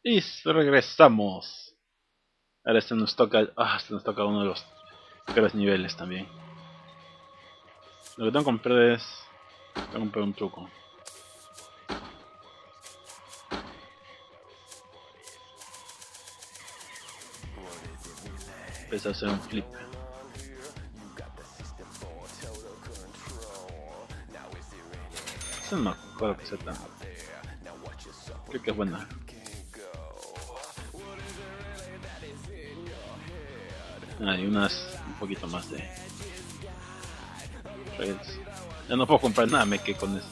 Listo, regresamos. Ahora este nos toca. Este nos toca uno de los peores niveles también. Lo que tengo que comprar es. Tengo que comprar un truco. Empecé a hacer un flip. Eso no me acuerdo que sea tan. Creo que es buena. Hay unas un poquito más de rails. Ya no puedo comprar nada, me quedé con eso.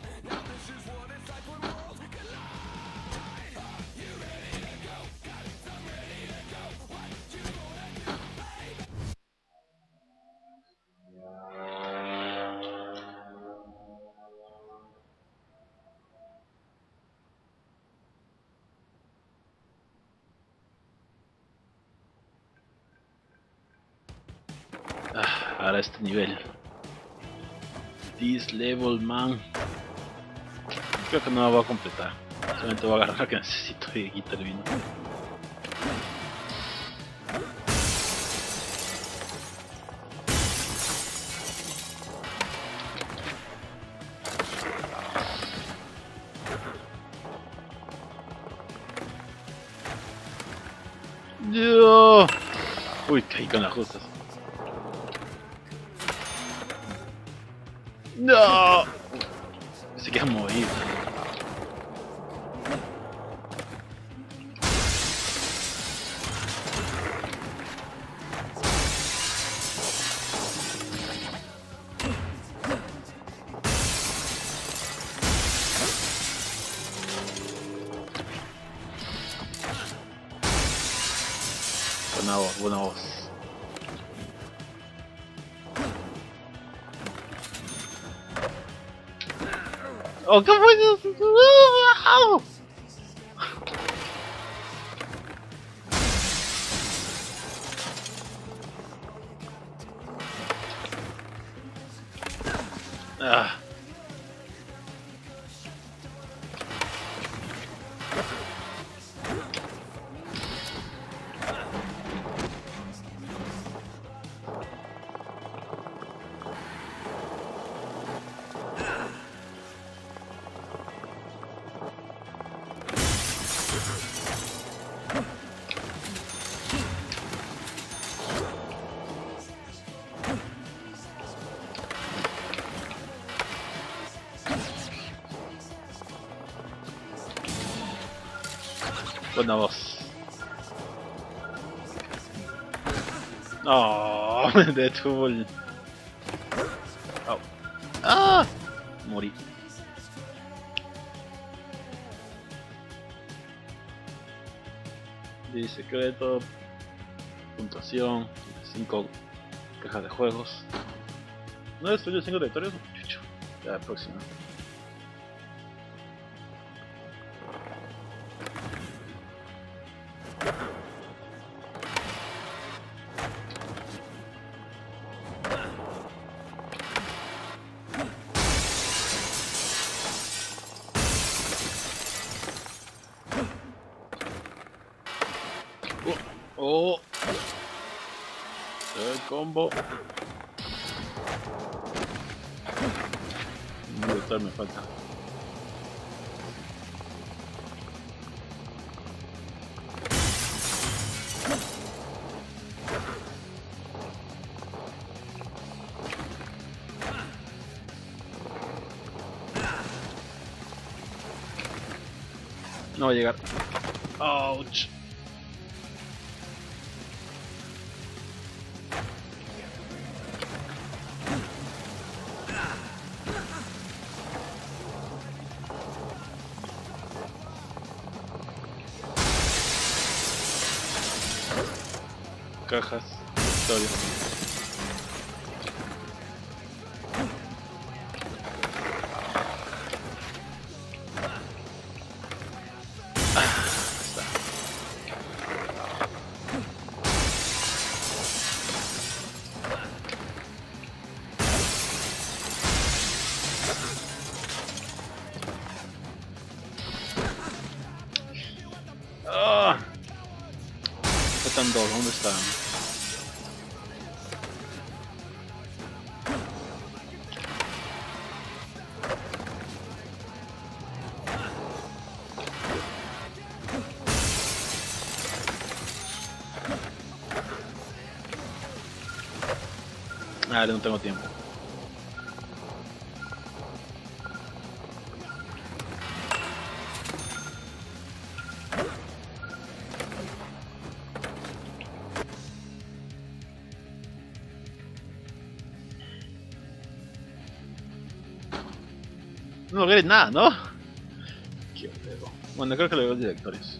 Ahora este nivel. This level, man. Creo que no lo voy a completar. Solamente voy a agarrar lo que necesito y quitar el vino. ¡No! Uy, caí con las justas. ¡No! Se queda movido. Buena voz, buena voz. ¡Oh, qué bueno! Ah. Buena voz. No, me detuvo el. Oh. ¡Ah! Morí. Y secreto, puntuación, 5 cajas de juegos. ¿No destruyó 5 territorios? Chucho. Ya la próxima. Oh, el combo. Un brutal me falta. No va a llegar. Ouch. Cajas, historia. ¡Ah! Faltan dos, ¿dónde están? Ah, no tengo tiempo. No logré nada, ¿no? Qué pedo. Bueno, creo que logré los directorios.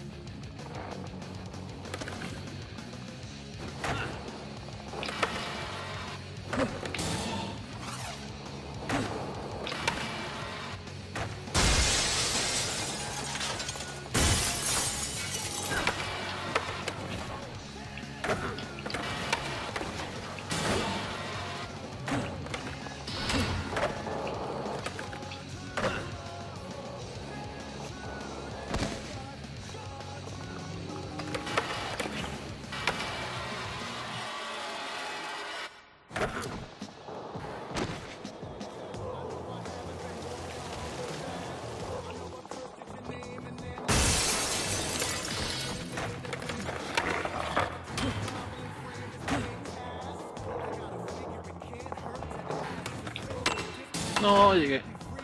No, llegué.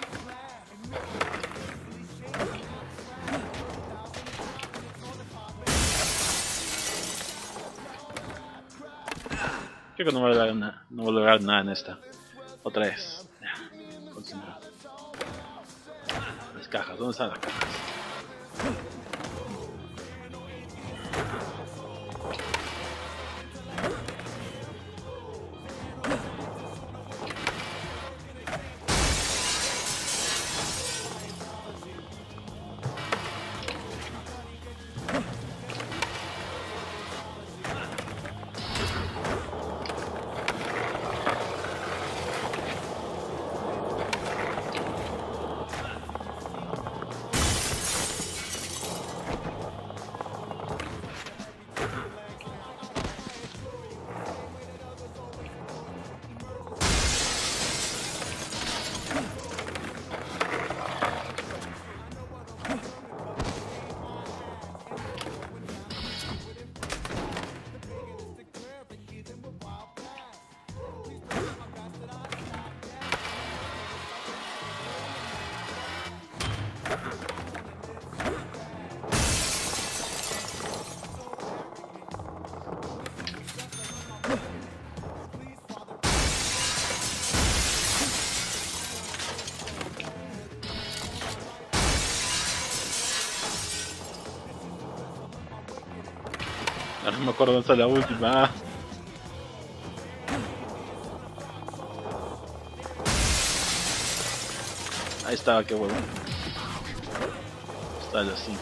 Creo que no voy a lograr nada, no voy a lograr nada en esta. Otra vez. Ya, concentrado. Las cajas, ¿dónde están las cajas? Ahora no me acuerdo dónde está la última. Ahí estaba, qué huevo. Está así.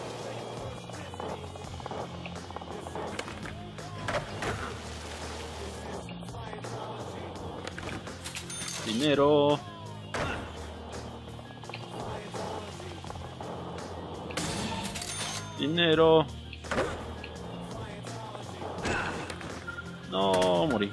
Dinero. Dinero. No, morí.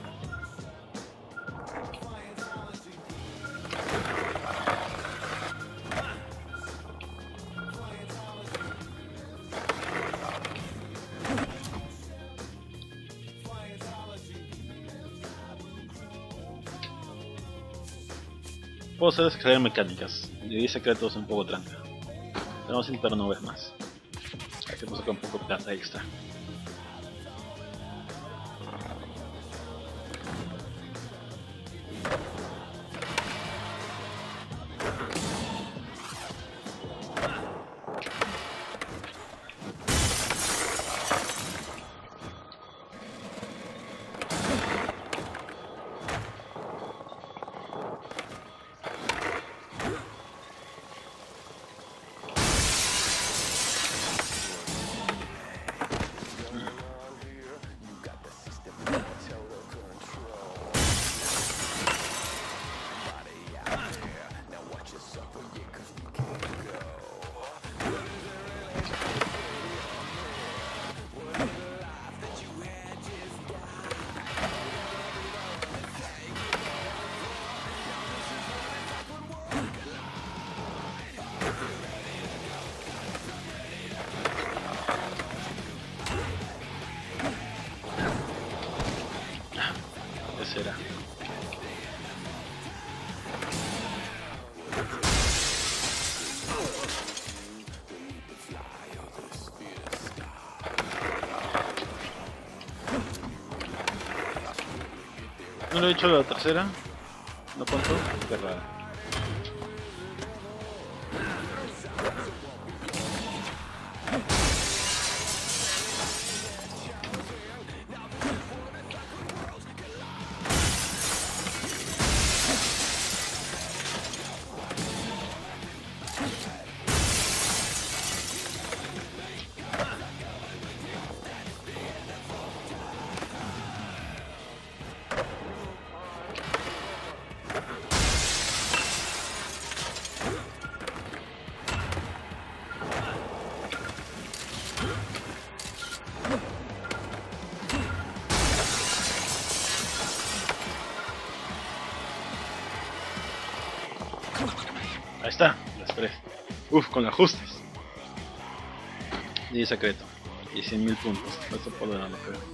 Puedo hacer escaleras mecánicas. Y ahí secretos un poco tranca. Pero vamos a intentar una vez más. Hay que sacar un poco de plata extra. No lo he hecho la tercera. No contó. Qué raro. Ahí está, las tres. Uf, con ajustes. Y secreto. Y 100.000 puntos. Eso por lo no creo.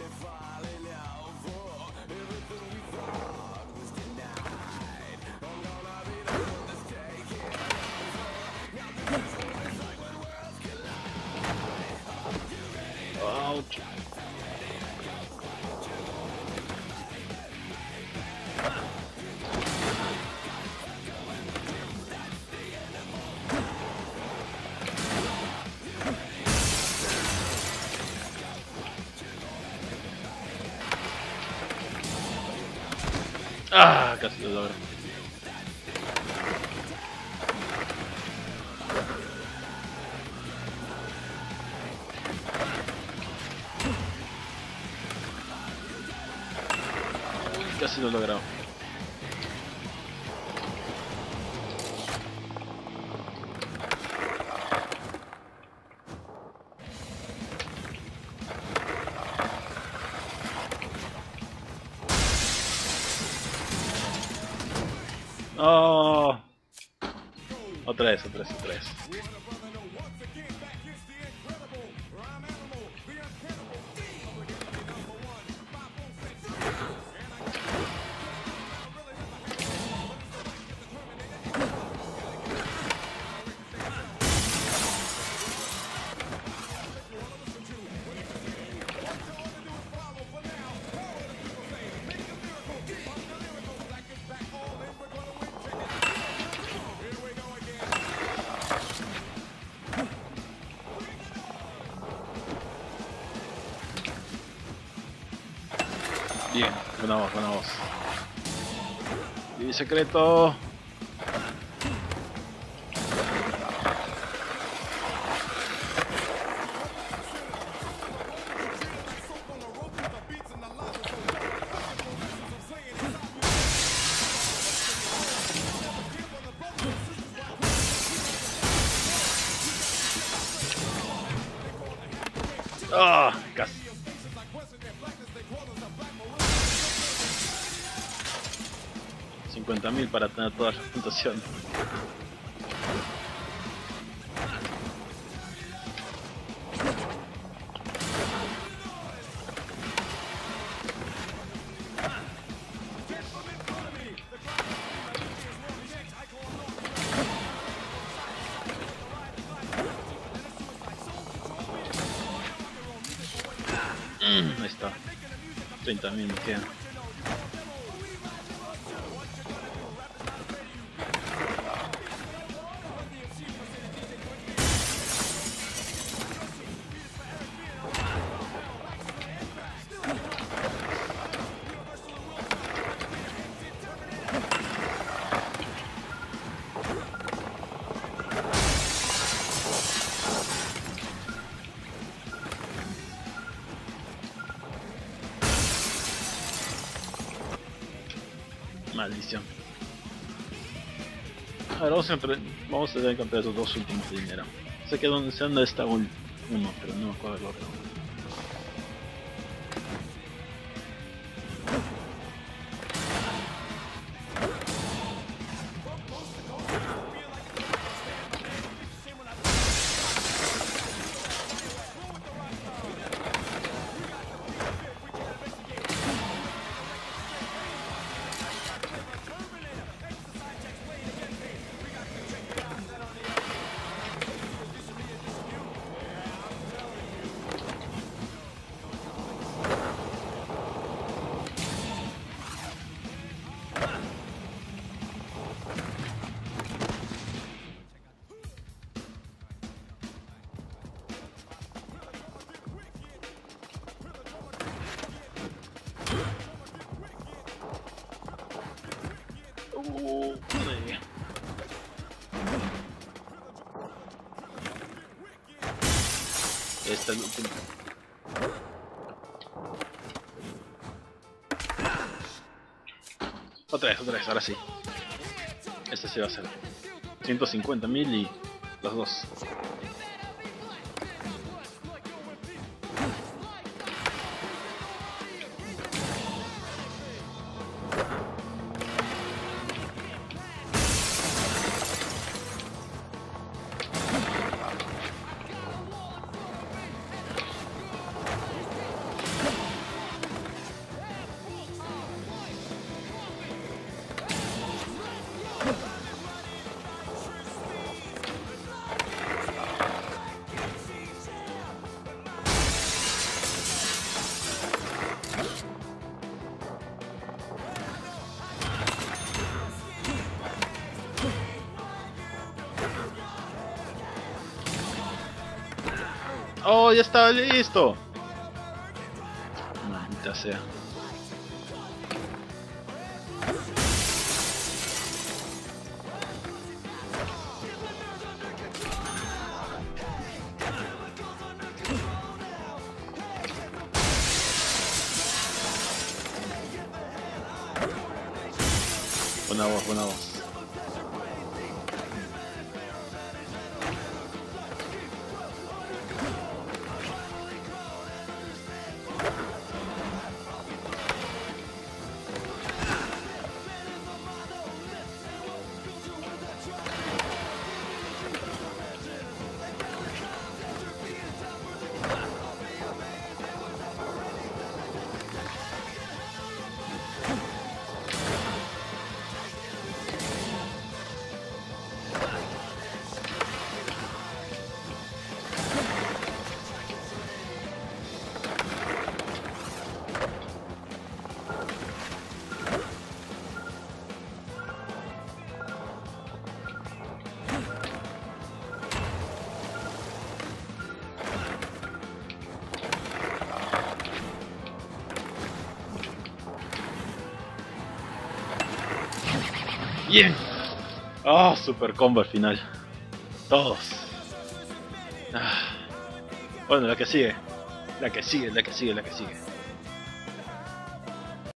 Ouch. Ah, casi lo logro. Casi lo he logrado. Oh, otra vez. Bien, buena voz. Y secreto. Ah, casi. 50.000 para tener todas las puntuaciones. Ahí está. 30.000 me quedan. Maldición. A ver, vamos a tener que encontrar esos dos últimos de dinero. Sé que donde está uno, pero no me acuerdo el otro. Esta es la última. Otra vez, ahora sí. Esta sí va a ser 150.000 y los dos. ¡Oh, ya estaba listo! Maldita sea. Buena voz, buena voz. Bien. Ah, super combo al final. Todos. Bueno, la que sigue. La que sigue.